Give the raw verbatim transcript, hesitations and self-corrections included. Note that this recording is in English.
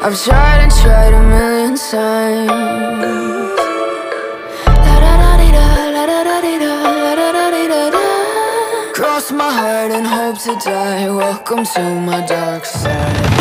I've tried and tried a million times. Cross my heart and hope to die. Welcome to my dark side.